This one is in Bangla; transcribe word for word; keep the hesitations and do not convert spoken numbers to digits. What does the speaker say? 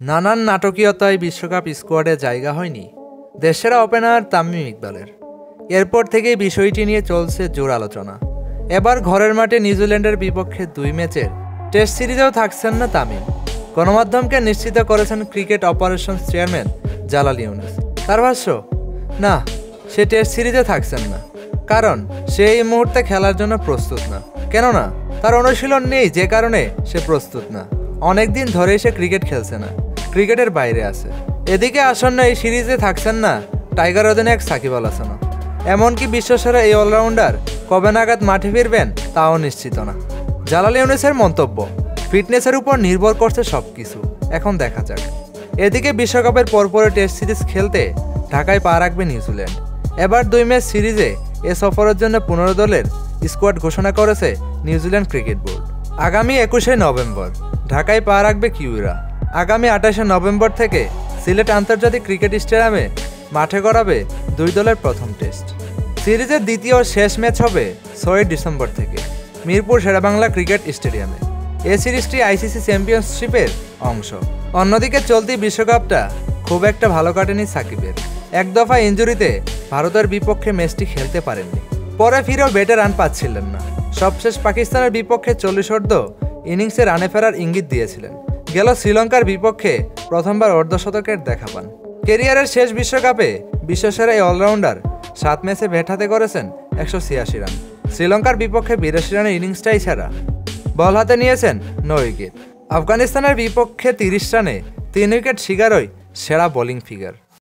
নানান নাটকীয়তায় বিশ্বকাপ স্কোয়াডে জায়গা হয়নি দেশসেরা ওপেনার তামিম ইকবালের। এরপর থেকেই বিষয়টি নিয়ে চলছে জোর আলোচনা। এবার ঘরের মাঠে নিউজিল্যান্ডের বিপক্ষে দুই ম্যাচের টেস্ট সিরিজেও থাকছেন না তামিম। গণমাধ্যমকে নিশ্চিত করেছেন cricket operations chairman Jalal Yunus. তার ভাষ্য, না, সে টেস্ট সিরিজে থাকছেন না, কারণ সে এই মুহূর্তে খেলার জন্য প্রস্তুত না। কেননা তার অনুশীলন নেই, যে কারণে সে প্রস্তুত না। অনেকদিন ধরেই সে ক্রিকেট খেলছে না, ক্রিকেটের বাইরে আছে। এদিকে আসন্ন এই সিরিজে থাকছেন না টাইগার অধিনায়ক সাকিব আল হাসানও। এমনকি বিশ্বসেরা এই অলরাউন্ডার কবে নাগাদ মাঠে ফিরবেন তাও নিশ্চিত না। জালাল ইউনুসের মন্তব্য, ফিটনেসের উপর নির্ভর করছে সব কিছু, এখন দেখা যাক। এদিকে বিশ্বকাপের পরপরে টেস্ট সিরিজ খেলতে ঢাকায় পা রাখবে নিউজিল্যান্ড। এবার দুই ম্যাচ সিরিজে এ সফরের জন্য পনেরো দলের স্কোয়াড ঘোষণা করেছে নিউজিল্যান্ড ক্রিকেট বোর্ড। আগামী একুশে নভেম্বর ঢাকায় পা রাখবে কিউইরা। আগামী আঠাশে নভেম্বর থেকে সিলেট আন্তর্জাতিক ক্রিকেট স্টেডিয়ামে মাঠে গড়াবে দুই দলের প্রথম টেস্ট। সিরিজের দ্বিতীয় শেষ ম্যাচ হবে ছয়ই ডিসেম্বর থেকে মিরপুর শেরেবাংলা ক্রিকেট স্টেডিয়ামে। এই সিরিজটি আইসিসি চ্যাম্পিয়নশিপের অংশ। অন্যদিকে চলতি বিশ্বকাপটা খুব একটা ভালো কাটেনি সাকিবের। এক দফা ইনজুরিতে ভারতের বিপক্ষে ম্যাচটি খেলতে পারেননি। পরে ফিরেও ব্যাটে রান পাচ্ছিলেন না। সবশেষ পাকিস্তানের বিপক্ষে চল্লিশ অর্ধ ইনিংসে রানে ফেরার ইঙ্গিত দিয়েছিলেন। গেল শ্রীলঙ্কার বিপক্ষে প্রথমবার অর্ধশতকের দেখা পান। ক্যারিয়ারের শেষ বিশ্বকাপে বিশ্বসেরা এই অলরাউন্ডার সাত ম্যাচে ব্যাট হাতে করেছেন একশো ছিয়াশি রান। শ্রীলঙ্কার বিপক্ষে বিরাশি রানের ইনিংসটাই ছাড়া বল হাতে নিয়েছেন নয় উইকেট। আফগানিস্তানের বিপক্ষে তিরিশ রানে তিন উইকেট শিকারই সেরা বোলিং ফিগার।